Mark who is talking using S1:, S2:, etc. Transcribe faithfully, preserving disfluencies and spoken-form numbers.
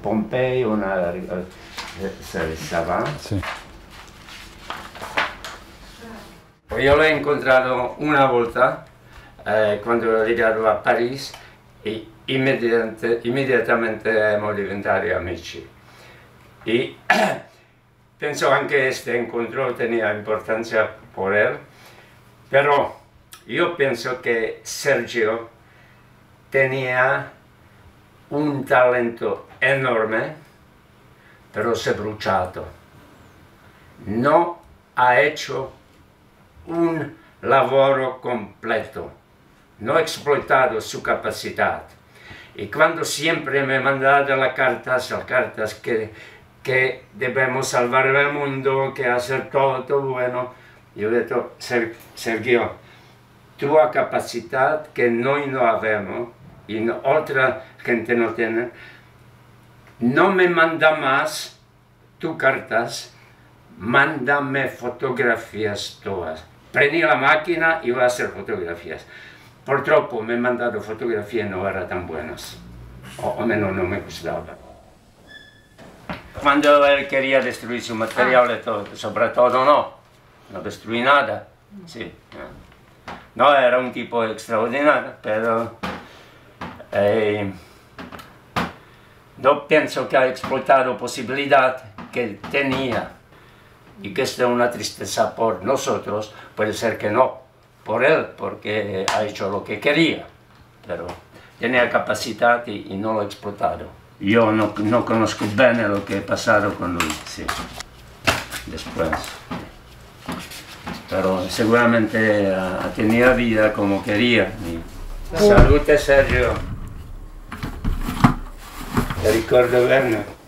S1: Pompei, una Savant.
S2: Sì.
S1: Io l'ho incontrato una volta eh, quando ero arrivato a Parigi e immediatamente, immediatamente siamo diventati amici. E penso anche questo incontro teneva importanza per lui, però io penso che Sergio teneva un talento enorme, però si è bruciato. Non ha fatto un lavoro completo, non ha esplotato sua capacità. E quando sempre mi ha mandato la cartas, la cartas che, che dobbiamo salvare il mondo, che hacer todo bueno, io ho detto, Sergio, tua capacità che noi non abbiamo, e altra gente non tiene, non me manda más tu cartas, mándame fotografías todas. Prendi la macchina y voy a hacer fotografías. Purtroppo me han mandato fotografie no eran tan buenas, o almeno non me gustava. Quando él quería destruir su material, todo, sobre todo no, no destruí nada. Sí. No era un tipo extraordinario, pero eh, yo pienso que ha explotado posibilidad que tenía. Y que esto es una tristeza por nosotros, puede ser que no, por él, porque ha hecho lo que quería, pero tenía capacidad y, y no lo ha explotado. Yo no, no conozco bien lo que ha pasado con lui, sí, después. Pero seguramente ha, ha tenido vida como quería. Y... Salute Sergio, te ricordo bene.